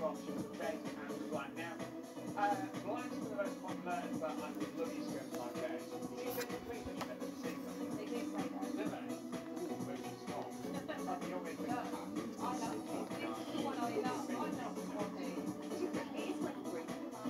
options for bed and right now. Blinds for the most popular, but I would love you to go to my bed. Do you think you've never seen them? They do say that. Do they? Ooh, maybe it's not. You're making No, I love it. This is the one I love. I love the coffee. It is like great.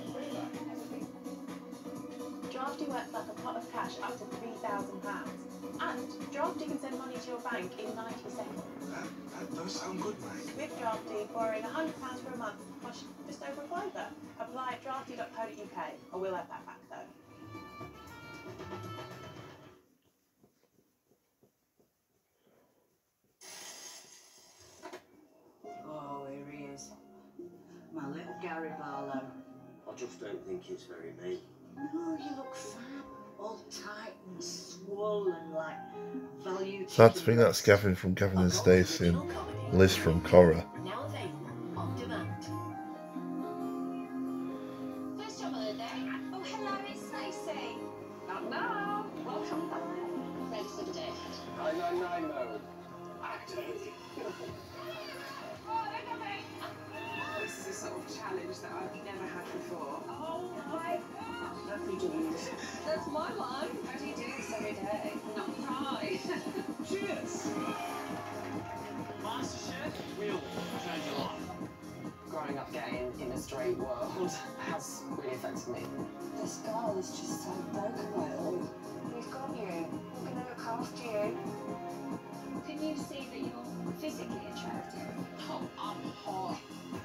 Drafty works like a pot of cash up to £3,000. And Drafty can send money to your bank in 90 seconds. That does sound good, mate. With Drafty, borrowing £100 for a month costs just over a fiver. Apply at drafty.co.uk. I will have that back though. Oh, here he is. My little Gary Barlow. I just don't think it's very me. No, you look fab. All tight and swollen like value. Sad to think that's Gavin from Gavin and Stacey and Liz from Cora. Now available on demand. First job of the day. Oh, hello, it's Stacey. Not now. Welcome back. Ready for the day ahead. 999 mode. Activate. This is a sort of challenge that I've never had before. Oh my gosh. Happy days. That's my life. How do you do this every day? Not right. Cheers! MasterChef will change your life. Growing up gay in a straight world has really affected me. This girl is just so broken by it all. We've got you. We're going to look after you. Can you see that you're physically attractive? Oh, I'm hot.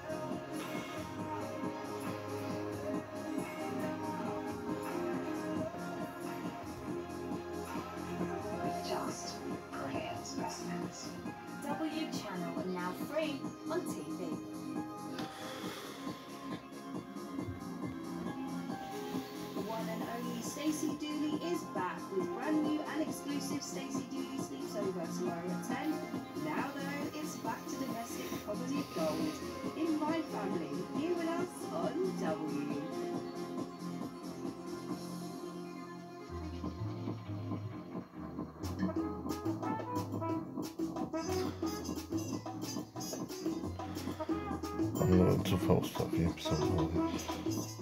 Just brilliant specimens. W Channel now free on TV. The one and only Stacey Dooley is back with brand new and exclusive Stacey Dooley Sleeps Over tomorrow at 10. Now though, it's back to domestic comedy gold in My Family, here with us on W. I'm going to false stuff here, so